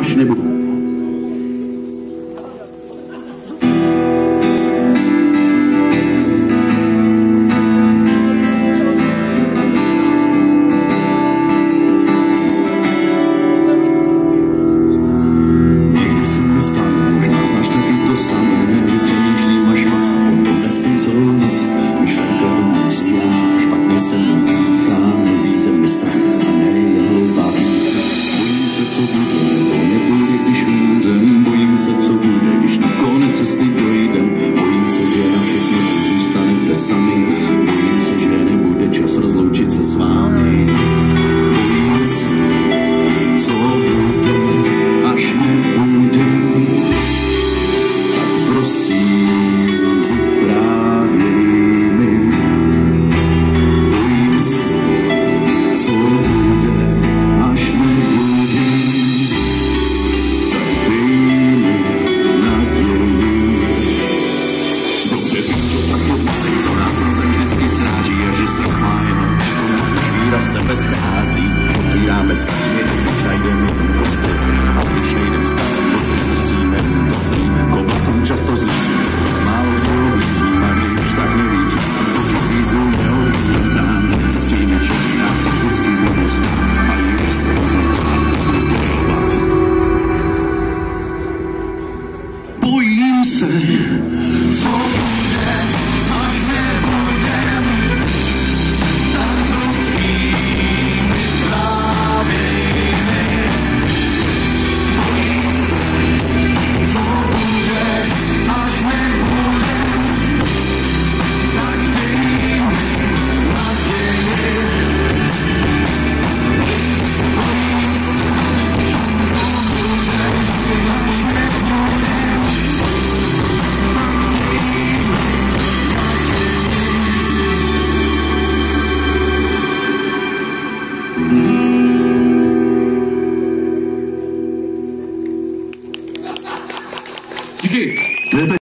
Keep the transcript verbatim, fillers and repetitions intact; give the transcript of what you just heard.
až nebudu. Sebe schází, otvíráme skříně, když najdeme ten kostek. A když nejdem stát, musíme kostlí. Koblakům často zlý, málo kdo blíží, a když tak nevíč, co ti vízu neodmítám. Za svými činy nás se vždycky budu stát, a když se bojovat. Bojím se, co bude, až nebudem. Díky.